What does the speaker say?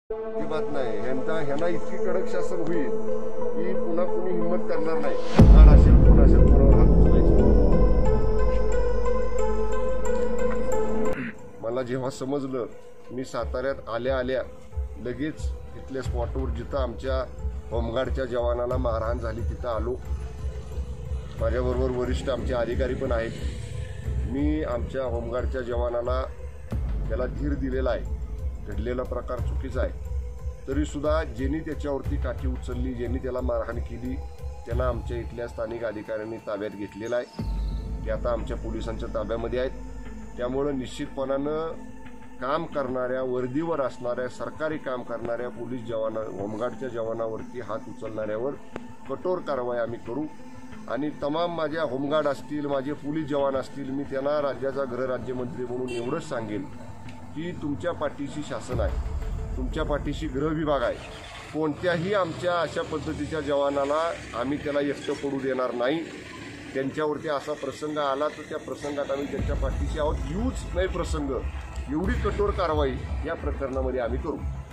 ही बात नाही, ह्यांना इतकी कडक शासन होईल की पुन्हा कोणी हिंमत करणार नाही. आड असेल कोण असेल कोणावर हात उचलायचा. मला जेव्हा समजलं, मी साताऱ्यात आल्या आल्या लगेच इथल्या स्पॉटवर जिथं आमच्या होमगार्डच्या जवानाला मारहाण झाली तिथं आलो. माझ्याबरोबर वरिष्ठ आमचे अधिकारी पण आहेत. मी आमच्या होमगार्डच्या जवानाला त्याला धीर दिलेला आहे. घडलेला प्रकार चुकीचा आहे, तरीसुद्धा ज्यांनी त्याच्यावरती काठी उचलली, ज्यांनी त्याला मारहाण केली, त्यांना आमच्या इथल्या स्थानिक अधिकाऱ्यांनी ताब्यात घेतलेला आहे. ते आता आमच्या पोलिसांच्या ताब्यामध्ये आहेत. त्यामुळं निश्चितपणानं काम करणाऱ्या, वर्दीवर असणाऱ्या, सरकारी काम करणाऱ्या पोलीस जवाना, होमगार्डच्या जवानावरती हात उचलणाऱ्यावर कठोर कारवाई आम्ही करू. आणि तमाम माझ्या होमगार्ड असतील, माझे पोलीस जवान असतील, मी त्यांना राज्याचा गृहराज्यमंत्री म्हणून एवढंच सांगेन की तुमच्या पाठीशी शासन आहे, तुमच्या पाठीशी गृह विभाग आहे. कोणत्याही आमच्या अशा पद्धतीच्या जवानाला आम्ही त्याला एकटं पडू देणार नाही. त्यांच्यावरती असा प्रसंग आला तर त्या प्रसंगात आम्ही त्यांच्या पाठीशी आहोत. यूज नाही प्रसंग, एवढी कठोर कारवाई या प्रकरणामध्ये आम्ही करू.